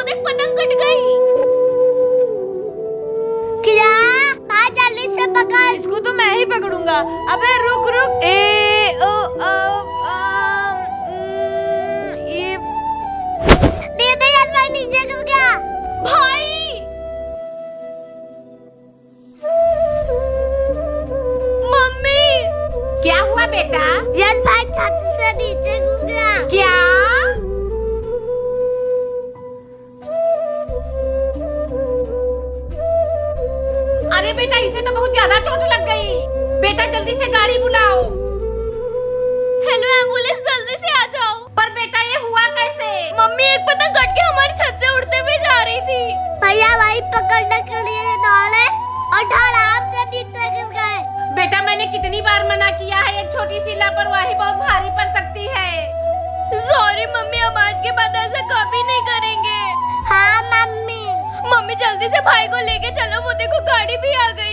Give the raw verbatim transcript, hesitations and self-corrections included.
देख पतंग कट गई। क्या? भाई जल्दी से पकड़। इसको तो मैं ही पकड़ूंगा। अबे रुक रुक। ए ओ आ, आ, ये दीदी यार भाई नीचे गिर गया। भाई मम्मी क्या हुआ बेटा? यार भाई छत से नीचे गिर गया। क्या? अरे बेटा इसे तो बहुत ज्यादा चोट लग गई। बेटा जल्दी से गाड़ी बुलाओ। हेलो एम्बुलेंस, जल्दी से आ जाओ। पर बेटा ये हुआ कैसे? मम्मी एक पतंग कट के हमारी छत से उड़ते हुए जा रही थी। भैया भाई पकड़ने के लिए दौड़े और आराम से नीचे गिर गए। बेटा मैंने कितनी बार मना किया है, एक छोटी सी लापरवाही बहुत भारी पड़ सकती है। सॉरी मम्मी, हम आज के बाद ऐसा कभी नहीं करेंगे। हाँ मम्मी। मम्मी जल्दी से भाई को लेके चलो, वो देखो गाड़ी भी आ गई।